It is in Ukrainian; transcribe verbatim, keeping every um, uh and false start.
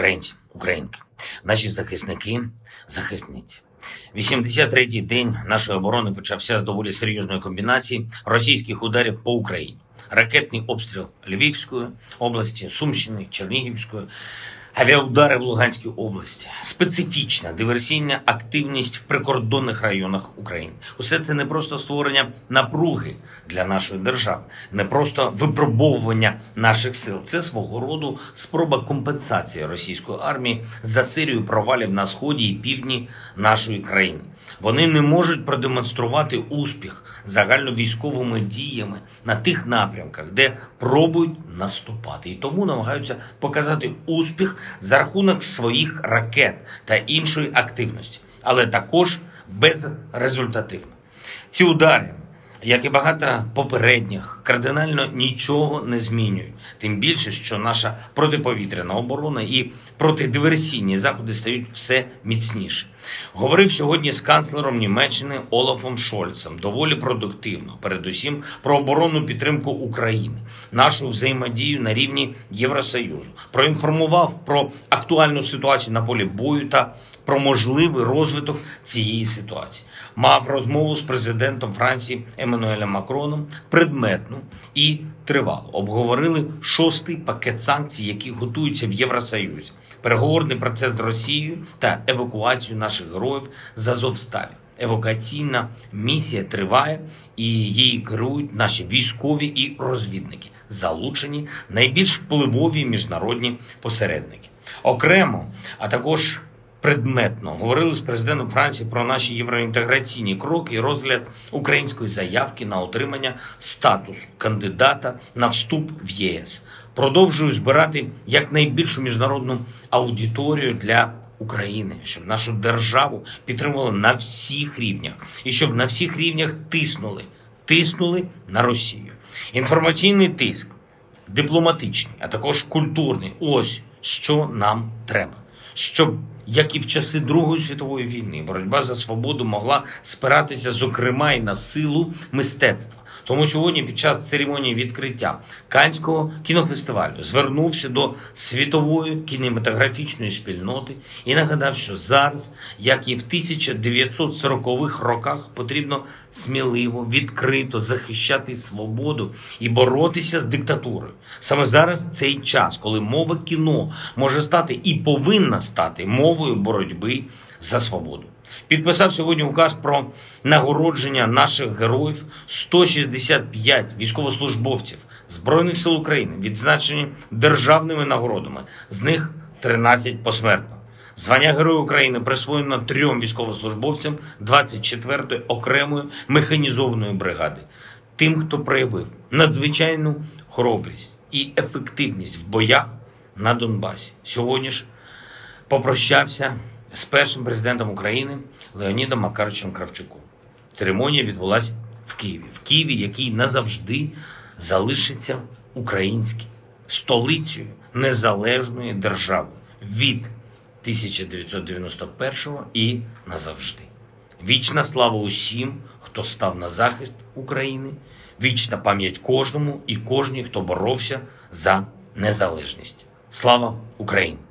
Українці, українки, наші захисники, захисниці. вісімдесят третій день нашої оборони почався з доволі серйозної комбінації російських ударів по Україні. Ракетний обстріл Львівської області, Сумщини, Чернігівської, авіаудари в Луганській області, специфічна диверсійна активність в прикордонних районах України. Усе це не просто створення напруги для нашої держави, не просто випробовування наших сил. Це свого роду спроба компенсації російської армії за серію провалів на сході і півдні нашої країни. Вони не можуть продемонструвати успіх загальновійськовими діями на тих напрямках, де пробують наступати. І тому намагаються показати успіх за рахунок своїх ракет та іншої активності, але також безрезультативно. Ці удари, як і багато попередніх, кардинально нічого не змінюють. Тим більше, що наша протиповітряна оборона і протидиверсійні заходи стають все міцніше. Говорив сьогодні з канцлером Німеччини Олафом Шольцем доволі продуктивно, передусім про оборонну підтримку України, нашу взаємодію на рівні Євросоюзу, проінформував про актуальну ситуацію на полі бою та про можливий розвиток цієї ситуації. Мав розмову з президентом Франції Еммануелем Макроном, предметну і тривалу. Обговорили шостий пакет санкцій, які готуються в Євросоюзі, переговорний процес з Росією та евакуацію наших героїв з Азовсталі. Евакуаційна місія триває і її керують наші військові і розвідники, залучені найбільш впливові міжнародні посередники. Окремо, а також предметно говорили з президентом Франції про наші євроінтеграційні кроки і розгляд української заявки на отримання статусу кандидата на вступ в ЄС. Продовжую збирати якнайбільшу міжнародну аудиторію для України, щоб нашу державу підтримували на всіх рівнях і щоб на всіх рівнях тиснули, тиснули на Росію. Інформаційний тиск, дипломатичний, а також культурний – ось що нам треба. Щоб, як і в часи Другої світової війни, боротьба за свободу могла спиратися, зокрема, і на силу мистецтва. Тому сьогодні під час церемонії відкриття Каннського кінофестивалю звернувся до світової кінематографічної спільноти і нагадав, що зараз, як і в тисяча дев'ятсот сорокових роках, потрібно сміливо, відкрито захищати свободу і боротися з диктатурою. Саме зараз цей час, коли мова кіно може стати і повинна стати мовою боротьби за свободу. Підписав сьогодні указ про нагородження наших героїв. сто шістдесят п'ять військовослужбовців Збройних сил України відзначені державними нагородами, з них тринадцять посмертно. Звання Героя України присвоєно трьом військовослужбовцям двадцять четвертої окремої механізованої бригади. Тим, хто проявив надзвичайну хоробрість і ефективність в боях на Донбасі. Сьогодні ж попрощався з першим президентом України Леонідом Макаровичем Кравчуком. Церемонія відбулася в Києві. В Києві, який назавжди залишиться українським, столицею незалежної держави від тисяча дев'ятсот дев'яносто першого і назавжди. Вічна слава усім, хто став на захист України, вічна пам'ять кожному і кожній, хто боровся за незалежність. Слава Україні!